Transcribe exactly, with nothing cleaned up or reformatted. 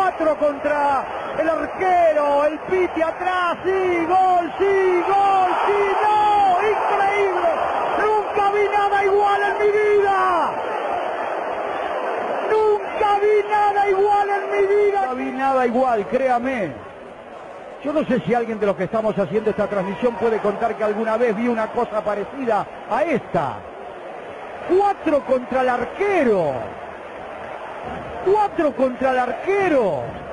cuatro contra el arquero, el Piti atrás, sí, gol, sí, gol, sí, no, increíble, nunca vi nada igual en mi vida, nunca vi nada igual en mi vida, nunca vi nada igual, créame. Yo no sé si alguien de los que estamos haciendo esta transmisión puede contar que alguna vez vi una cosa parecida a esta. Cuatro contra el arquero. Cuatro contra el arquero.